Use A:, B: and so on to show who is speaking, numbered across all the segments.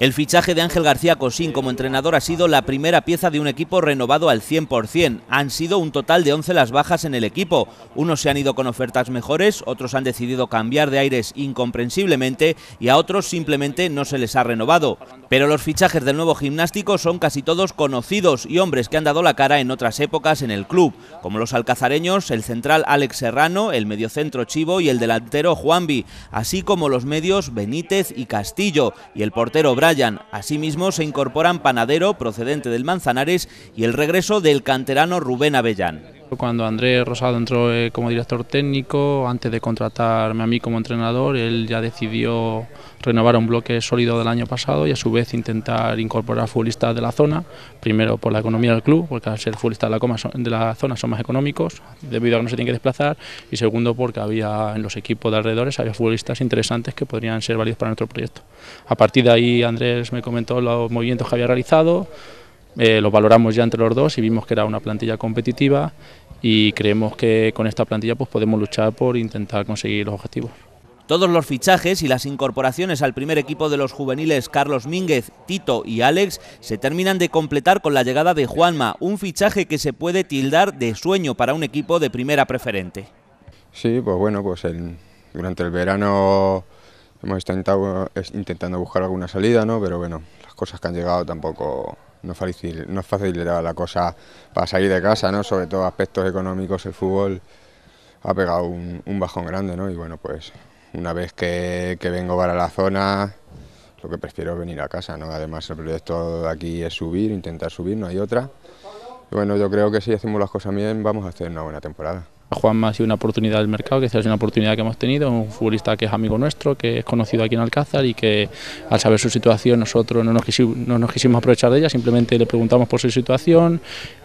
A: El fichaje de Ángel García Cosín como entrenador ha sido la primera pieza de un equipo renovado al 100%. Han sido un total de 11 las bajas en el equipo. Unos se han ido con ofertas mejores, otros han decidido cambiar de aires incomprensiblemente y a otros simplemente no se les ha renovado. Pero los fichajes del nuevo gimnástico son casi todos conocidos y hombres que han dado la cara en otras épocas en el club, como los alcazareños, el central Alex Serrano, el mediocentro Chivo y el delantero Juanvi, así como los medios Benítez y Castillo y el portero Brian. Asimismo se incorporan Panadero, procedente del Manzanares, y el regreso del canterano Rubén Avellán.
B: Cuando Andrés Rosado entró como director técnico, antes de contratarme a mí como entrenador, él ya decidió renovar un bloque sólido del año pasado y a su vez intentar incorporar futbolistas de la zona, primero por la economía del club, porque al ser futbolistas de la zona son más económicos, debido a que no se tienen que desplazar, y segundo porque había en los equipos de alrededores había futbolistas interesantes que podrían ser válidos para nuestro proyecto. A partir de ahí Andrés me comentó los movimientos que había realizado, los valoramos ya entre los dos y vimos que era una plantilla competitiva y creemos que con esta plantilla pues podemos luchar por intentar conseguir los objetivos.
A: Todos los fichajes y las incorporaciones al primer equipo de los juveniles Carlos Mínguez, Tito y Alex se terminan de completar con la llegada de Juanma, un fichaje que se puede tildar de sueño para un equipo de primera preferente.
C: Sí, pues bueno, pues durante el verano hemos estado intentando buscar alguna salida, ¿no? Pero bueno, las cosas que han llegado tampoco no facilitaba la cosa para salir de casa, ¿no? Sobre todo aspectos económicos, el fútbol ha pegado un bajón grande, ¿no? Y bueno, pues una vez que vengo para la zona, lo que prefiero es venir a casa, ¿no? Además el proyecto de aquí es subir, intentar subir, no hay otra. Y bueno, yo creo que si hacemos las cosas bien vamos a hacer una buena temporada.
B: Juanma ha sido una oportunidad del mercado, que es una oportunidad que hemos tenido, un futbolista que es amigo nuestro, que es conocido aquí en Alcázar y que al saber su situación nosotros no nos quisimos aprovechar de ella, simplemente le preguntamos por su situación,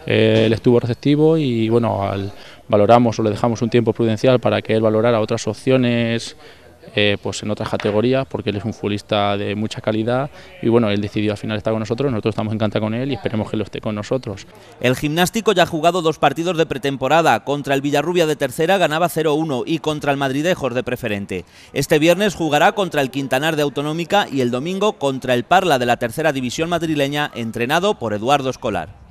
B: él estuvo receptivo y bueno, valoramos o le dejamos un tiempo prudencial para que él valorara otras opciones pues en otras categorías, porque él es un futbolista de mucha calidad y bueno, él decidió al final estar con nosotros estamos encantados con él y esperemos que lo esté con nosotros.
A: El gimnástico ya ha jugado 2 partidos de pretemporada, contra el Villarrubia de tercera ganaba 0-1 y contra el Madridejos de preferente. Este viernes jugará contra el Quintanar de Autonómica y el domingo contra el Parla de la tercera división madrileña, entrenado por Eduardo Escolar.